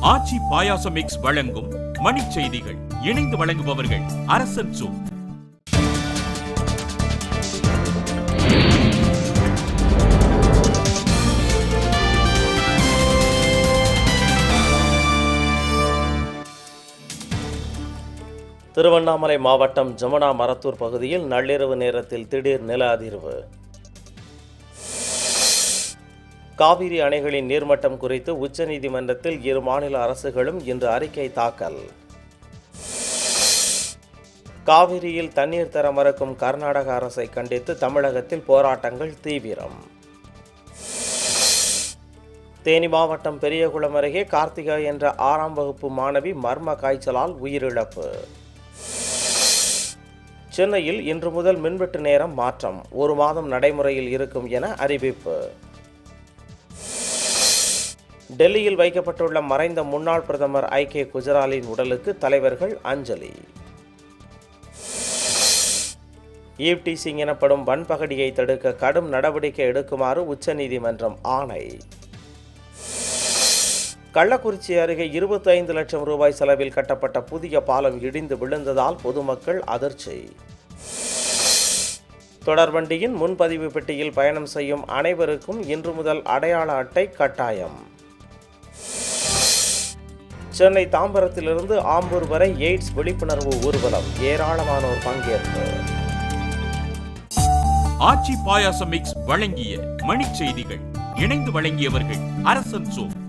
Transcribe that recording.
ஆச்சி பாயாசம் mix வழங்கும் மணிச் செய்திகள். இணைந்து வழங்குபவர்கள் அரசன் சூ. திருவண்ணாமலை மாவட்டம் ஜமுனா மரத்தூர் பகுதியில் நள்ளிரவு நேரத்தில் திடீர் நில அதிர்வு. காவிரி அணைகளின் நீர்மட்டம் குறித்து உச்சநீதிமன்றத்தில் இரு மாநில அரசுகளும் இன்று அறிக்கை தாக்கல். காவிரியில் தண்ணீர் தர மறுக்கும் கர்நாடக அரசை கண்டித்து தமிழகத்தில் போராட்டங்கள் தீவிரம். தேனி மாவட்டம் பெரியகுளம் அருகே கார்த்திகா என்ற 6ஆம் வகுப்பு மாணவி மர்ம காய்ச்சலால் உயிரிழப்பு. சென்னையில் இன்று முதல் மின்வெட்டு நேரம் மாற்றம் 1 மாதம் நடைமுறையில் இருக்கும் என அறிவிப்பு. டெல்லியில் வைக்கப்பட்டுள்ள மறைந்த முன்னாள் பிரதமர் ஐ.கே. குஜராலின் உடலுக்கு தலைவர்கள் அஞ்சலி. ஈவ் டீசிங் எனப்படும் வன்பகடியை தடுக்க கடும் நடவடிக்கை எடுக்குமாறு உச்சநீதிமன்றம் ஆணை. கள்ளக்குறிச்சி அருகே 25 லட்சம் ரூபாய் செலவில் கட்டப்பட்ட புதிய பாலம் இடிந்து விழுந்ததால் பொதுமக்கள் அதிர்ச்சி. தொடர்வண்டியின் முன்பதிவு பெட்டியில் பயணம் செய்யும் அனைவருக்கும் இன்று முதல் அடையாள அட்டை கட்டாயம். சென்னை தாம்பரத்திலிருந்து ஆம்பூர் வரை எய்ட்ஸ் விழிப்புணர்வு ஊர்வலம், ஏராளமானோர் பங்கேற்பு. ஆச்சி பாயாசம் மிக்ஸ் வழங்கிய மணிச் செய்திகள். இணைந்து வழங்கியவர்கள் அரசன் சூ.